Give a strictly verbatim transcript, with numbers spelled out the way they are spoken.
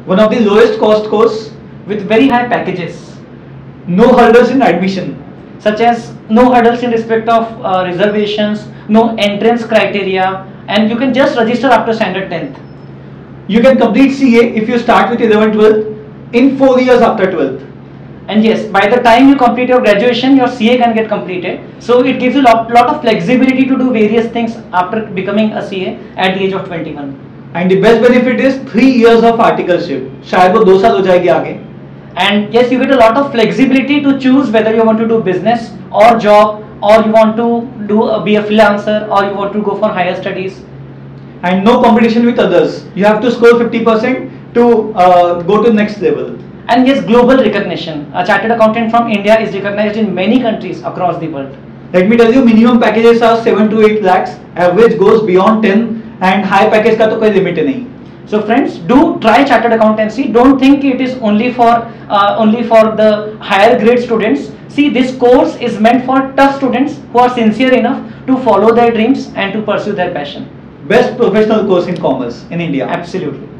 One of the lowest cost course with very high packages, no hurdles in admission. such as no hurdles in respect of uh, reservations, no entrance criteria, and you can just register after standard tenth. You can complete C A if you start with eleven twelve in four years after twelfth. And yes, by the time you complete your graduation, your C A can get completed. So it gives you lot, lot of flexibility to do various things after becoming a C A at the age of twenty-one. And the best benefit is three years of articleship. शायद वो दो साल हो जाएगी आगे. And yes, you get a lot of flexibility to choose whether you want to do business or job, or you want to do uh, be a freelancer, or you want to go for higher studies. And no competition with others. You have to score fifty percent to uh, go to the next level. And yes, global recognition. A chartered accountant from India is recognized in many countries across the world. Let me tell you, minimum packages are seven to eight lakhs. Average goes beyond ten, and high package का तो कोई limit ही नहीं. So friends, do try chartered accountancy. Don't think it is only for uh, only for the higher grade students. See, this course is meant for tough students who are sincere enough to follow their dreams and to pursue their passion. Best professional course in commerce in India. Absolutely.